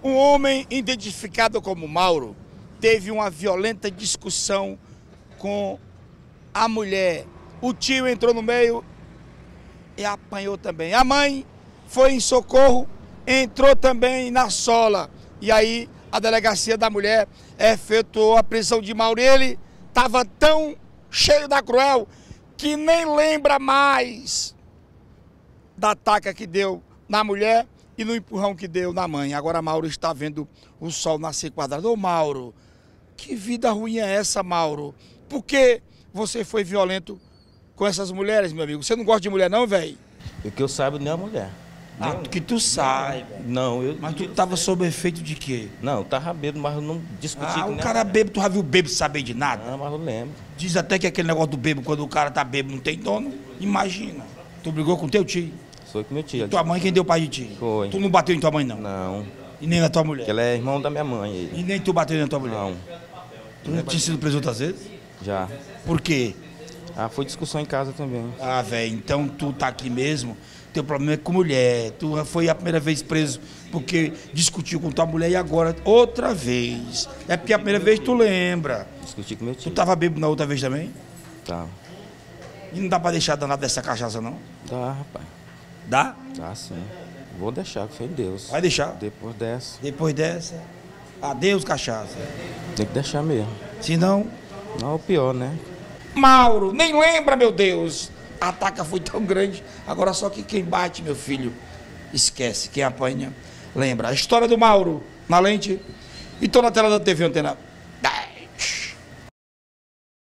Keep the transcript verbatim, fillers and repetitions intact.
Um homem identificado como Mauro teve uma violenta discussão com a mulher. O tio entrou no meio e apanhou também. A mãe foi em socorro, entrou também na sola. E aí a delegacia da mulher efetuou a prisão de Mauro. Ele estava tão cheio da cruel que nem lembra mais da taca que deu na mulher e no empurrão que deu na mãe. Agora Mauro está vendo o sol nascer quadrado. Ô Mauro, que vida ruim é essa, Mauro? Por que você foi violento com essas mulheres, meu amigo? Você não gosta de mulher não, velho? O que eu saiba não é mulher. Ah, Nem... que tu sabe. Não, eu... Mas tu tava sob efeito de quê? Não, eu tava bêbado, mas eu não discuti Ah, com o nem... cara bêbado, tu já viu bêbado saber de nada? Não, mas eu lembro. Diz até que aquele negócio do bêbado, quando o cara tá bêbado não tem dono. Imagina. Tu brigou com teu tio? Sou com meu tio. Tua mãe quem deu pai de ti? Foi. Tu não bateu em tua mãe, não? Não. E nem na tua mulher? Porque ela é irmão da minha mãe. Ele. E nem tu bateu na tua mulher? Não. Tu não tinha sido preso outras vezes? Já. Por quê? Ah, foi discussão em casa também. Ah, velho, então tu tá aqui mesmo, teu problema é com mulher. Tu foi a primeira vez preso porque discutiu com tua mulher e agora outra vez. É porque a primeira vez tu lembra. Discuti com meu tio. Tu tava bêbado na outra vez também? Tá. E não dá pra deixar danado dessa cachaça, não? Dá, rapaz. Dá? Dá sim. Vou deixar, que foi Deus. Vai deixar? Depois dessa. Depois dessa, adeus cachaça. Tem que deixar mesmo. Se não... Não é o pior, né? Mauro, nem lembra, meu Deus. A taca foi tão grande. Agora só que quem bate, meu filho, esquece. Quem apanha, lembra. A história do Mauro na lente. E tô na tela da T V Antena.